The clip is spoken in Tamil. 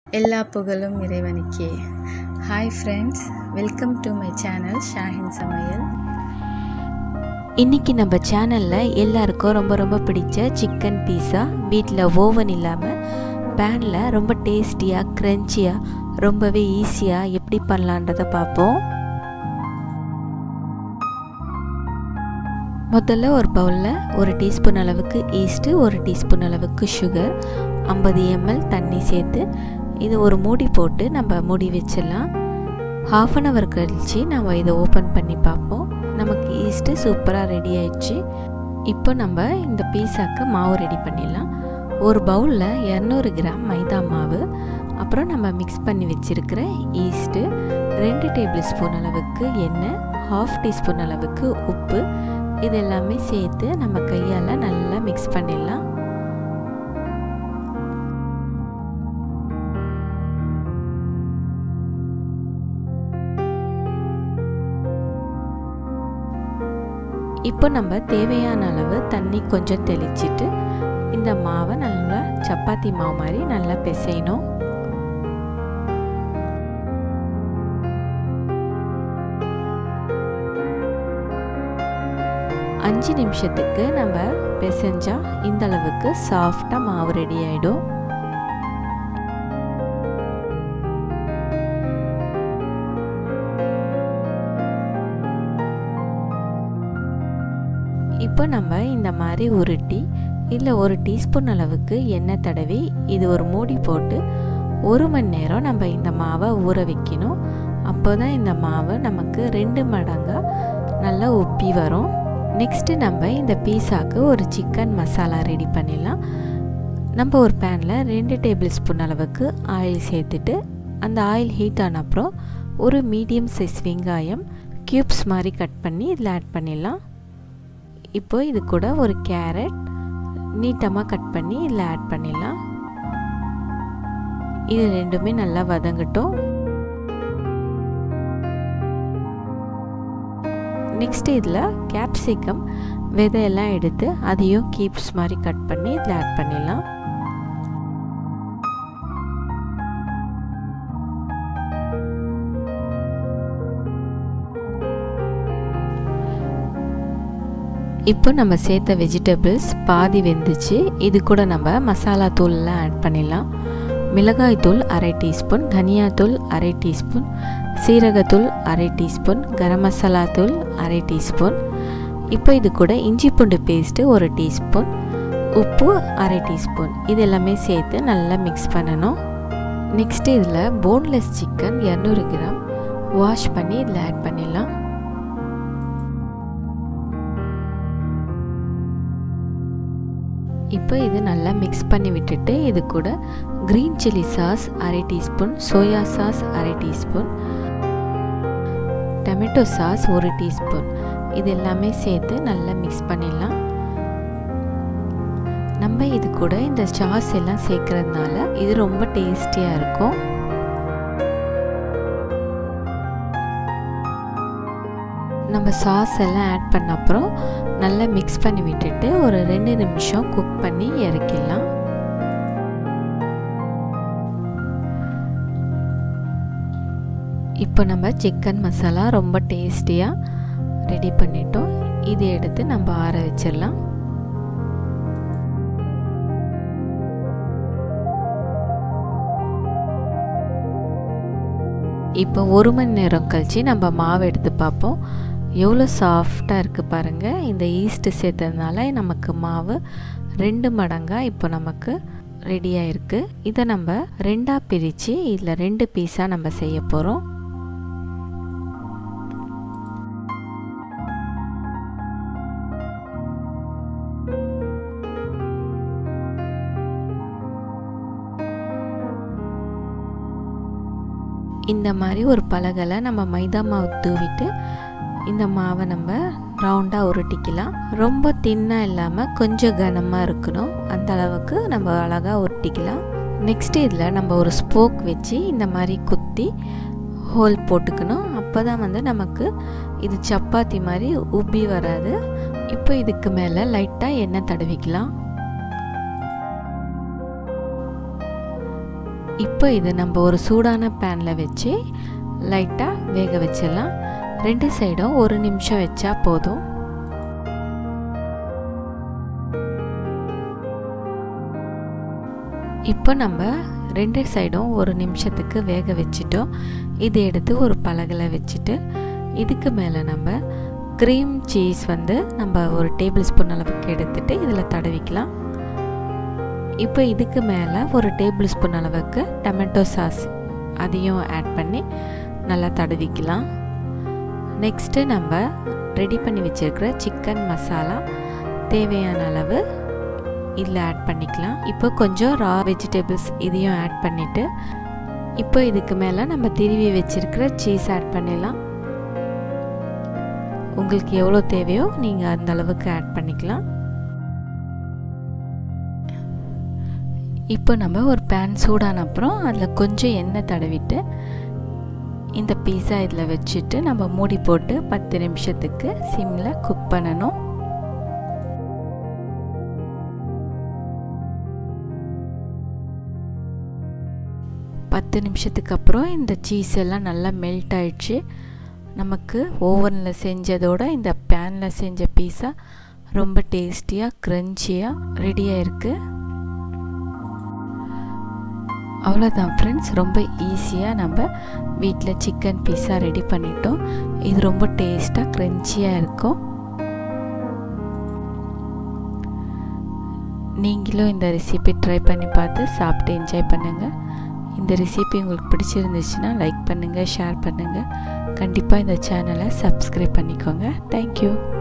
எல்லா புகழும் இறைவனுக்கே. Hi friends, welcome to my channel Shahin சமையல். இன்றைக்கி நம்ம சேனலில் எல்லாருக்கும் ரொம்ப பிடிச்ச சிக்கன் பீஸா வீட்டில் ஓவன் இல்லாமல் பேனில் ரொம்ப டேஸ்டியாக க்ரன்ச்சியாக ரொம்பவே ஈஸியாக எப்படி பண்ணலான்றதை பார்ப்போம். முதல்ல ஒரு பவுலில் 1 டீஸ்பூன் அளவுக்கு ஈஸ்ட்டு, 1 டீஸ்பூன் அளவுக்கு சுகர், 50 ml தண்ணி சேர்த்து இது ஒரு மூடி போட்டு நம்ம மூடி வச்சிடலாம். ½ அன் ஹவர் கழித்து நம்ம இதை ஓப்பன் பண்ணி பார்ப்போம். நமக்கு ஈஸ்ட்டு சூப்பராக ரெடி ஆயிடுச்சு. இப்போ நம்ம இந்த பீஸாக்கு மாவு ரெடி பண்ணிடலாம். ஒரு பவுலில் 200 கிராம் மைதா மாவு, அப்புறம் நம்ம மிக்ஸ் பண்ணி வச்சுருக்கிற ஈஸ்ட்டு, 2 டேபிள் ஸ்பூன் அளவுக்கு எண்ணெய், ½ டீஸ்பூன் அளவுக்கு உப்பு, இது எல்லாமே சேர்த்து நம்ம கையால் நல்லா மிக்ஸ் பண்ணிடலாம். இப்போ நம்ம தேவையான அளவு தண்ணி கொஞ்சம் தெளிச்சிட்டு இந்த மாவை நல்லா சப்பாத்தி மாவு மாதிரி நல்லா பிசையணும். அஞ்சு நிமிஷத்துக்கு நம்ம பிசைஞ்சா இந்த அளவுக்கு சாஃப்டாக மாவு ரெடி ஆகிடும். இப்போ நம்ம இந்த மாதிரி உருட்டி இல்லை 1 டீஸ்பூன் அளவுக்கு எண்ணெய் தடவி இது ஒரு மூடி போட்டு 1 மணி நேரம் நம்ம இந்த மாவை ஊற வைக்கணும். அப்போ தான் இந்த மாவு நமக்கு 2 மடங்காக நல்லா உப்பி வரும். நெக்ஸ்ட்டு நம்ம இந்த பீஸாக்கு ஒரு சிக்கன் மசாலா ரெடி பண்ணிடலாம். நம்ம ஒரு பேனில் 2 டேபிள் ஸ்பூன் அளவுக்கு ஆயில் சேர்த்துட்டு அந்த ஆயில் ஹீட் ஆன அப்புறம் ஒரு மீடியம் சைஸ் வெங்காயம் க்யூப்ஸ் மாதிரி கட் பண்ணி இதில் ஆட் பண்ணிடலாம். இப்போ இது கூட ஒரு கேரட் நீட்டமாக கட் பண்ணி இதில் ஆட் பண்ணிடலாம். இது ரெண்டுமே நல்லா வதங்கட்டும். நெக்ஸ்ட் இதில் கேப்சிகம் விதையெல்லாம் எடுத்து அதையும் கீப்ஸ் மாதிரி கட் பண்ணி இதில் ஆட் பண்ணிடலாம். இப்போ நம்ம சேர்த்த வெஜிடபிள்ஸ் பாதி வெந்துச்சு. இது கூட நம்ம மசாலா தூள்லாம் ஆட் பண்ணிடலாம். மிளகாய் தூள் 1/2 டீஸ்பூன், தனியாத்தூள் 1/2 டீஸ்பூன், சீரகத்தூள் 1/2 டீஸ்பூன், கரம் மசாலா தூள் 1/2 டீஸ்பூன். இப்போ இது கூட இஞ்சி பூண்டு பேஸ்ட்டு 1 டீஸ்பூன், உப்பு 1/2 டீஸ்பூன், இது எல்லாமே சேர்த்து நல்லா மிக்ஸ் பண்ணணும். நெக்ஸ்ட்டு இதில் போன்லெஸ் சிக்கன் 200 கிராம் வாஷ் பண்ணி இதில் ஆட் பண்ணிடலாம். இப்போ இது நல்லா மிக்ஸ் பண்ணி விட்டுட்டு இது கூட green chilli sauce 1/2 teaspoon, soya sauce 1/2 teaspoon, tomato sauce 1 teaspoon, இது எல்லாமே சேர்த்து நல்லா மிக்ஸ் பண்ணிடலாம். நம்ம இது கூட இந்த சாஸ் எல்லாம் சேர்க்கறதுனால இது ரொம்ப டேஸ்டியாக இருக்கும். நம்ம சாஸ் எல்லாம் ஆட் பண்ண அப்புறம் நல்லா மிக்ஸ் பண்ணி விட்டுட்டு ஒரு 2 நிமிஷம் குக் பண்ணி இறக்கிடலாம். இப்போ நம்ம சிக்கன் மசாலா ரொம்ப டேஸ்டியாக ரெடி பண்ணிட்டோம். இதை எடுத்து நம்ம ஆற வச்சிடலாம். இப்போ 1 மணி நேரம் கழித்து நம்ம மாவு எடுத்து பார்ப்போம். எவ்வளோ சாஃப்டாக இருக்குது பாருங்கள். இந்த ஈஸ்ட்டு சேர்த்ததுனால நமக்கு மாவு 2 மடங்காக இப்போ நமக்கு ரெடியாக இருக்குது. இதை நம்ம 2ஆக பிரித்து இதில் 2 பீஸாக நம்ம செய்ய போகிறோம். இந்த மாதிரி ஒரு பலகையில் நம்ம மைதா மாவு தூவிட்டு இந்த மாவை நம்ம ரவுண்டாக உருட்டிக்கலாம். ரொம்ப தின்னாக இல்லாமல் கொஞ்சம் கனமாக இருக்கணும், அந்த அளவுக்கு நம்ம அழகாக உருட்டிக்கலாம். நெக்ஸ்ட்டு இதில் நம்ம ஒரு ஸ்போக் வச்சு இந்த மாதிரி குத்தி ஹோல் போட்டுக்கணும். அப்போ தான் நமக்கு இது சப்பாத்தி மாதிரி உப்பி வராது. இப்போ இதுக்கு மேலே லைட்டாக எண்ணெய் தடவிக்கலாம். இப்போ இது நம்ம ஒரு சூடான பேனில் வச்சு லைட்டாக வேக வச்சிடலாம். 2 சைடும் 1 நிமிஷம் வச்சா போதும். இப்போ நம்ம 2 சைடும் 1 நிமிஷத்துக்கு வேக வச்சிட்டோம். இதை எடுத்து ஒரு பலகையில் வச்சுட்டு இதுக்கு மேலே நம்ம க்ரீம் சீஸ் நம்ம ஒரு டேபிள் ஸ்பூன் அளவுக்கு எடுத்துட்டு இதில் தடவிக்கலாம். இப்போ இதுக்கு மேலே ஒரு டேபிள் ஸ்பூன் அளவுக்கு டொமேட்டோ சாஸ் அதையும் ஆட் பண்ணி நல்லா தடவிக்கலாம். நெக்ஸ்ட்டு நம்ம ரெடி பண்ணி வச்சுருக்கிற சிக்கன் மசாலா தேவையான அளவு இதில் ஆட் பண்ணிக்கலாம். இப்போ கொஞ்சம் ரா வெஜிடபிள்ஸ் இதையும் ஆட் பண்ணிவிட்டு இப்போ இதுக்கு மேலே நம்ம திருவி வச்சுருக்கிற சீஸ் ஆட் பண்ணிடலாம். உங்களுக்கு எவ்வளோ தேவையோ நீங்கள் அந்த அளவுக்கு ஆட் பண்ணிக்கலாம். இப்போ நம்ம ஒரு பேன் சூடான அப்புறம் அதில் கொஞ்சம் எண்ணெய் தடவிட்டு இந்த பீஸா இதில் வச்சுட்டு நம்ம மூடி போட்டு 10 நிமிஷத்துக்கு சிம்மில் குக் பண்ணணும். பத்து நிமிஷத்துக்கு அப்புறம் இந்த சீஸ் எல்லாம் நல்லா மெல்ட் ஆயிடுச்சு. நமக்கு ஓவனில் செஞ்சதோட இந்த பேனில் செஞ்ச பீஸா ரொம்ப டேஸ்டியாக க்ரன்ச்சியாக ரெடியாக இருக்குது. அவ்வளோதான் ஃப்ரெண்ட்ஸ், ரொம்ப ஈஸியாக நம்ம வீட்டில் சிக்கன் பீஸா ரெடி பண்ணிட்டோம். இது ரொம்ப டேஸ்ட்டாக க்ரன்ச்சியாக இருக்கும். நீங்களும் இந்த ரெசிபி ட்ரை பண்ணி பார்த்து சாப்பிட்டு என்ஜாய் பண்ணுங்கள். இந்த ரெசிபி உங்களுக்கு பிடிச்சிருந்துச்சுன்னா லைக் பண்ணுங்கள், ஷேர் பண்ணுங்கள். கண்டிப்பாக இந்த சேனலை சப்ஸ்கிரைப் பண்ணிக்கோங்க. தேங்க்யூ.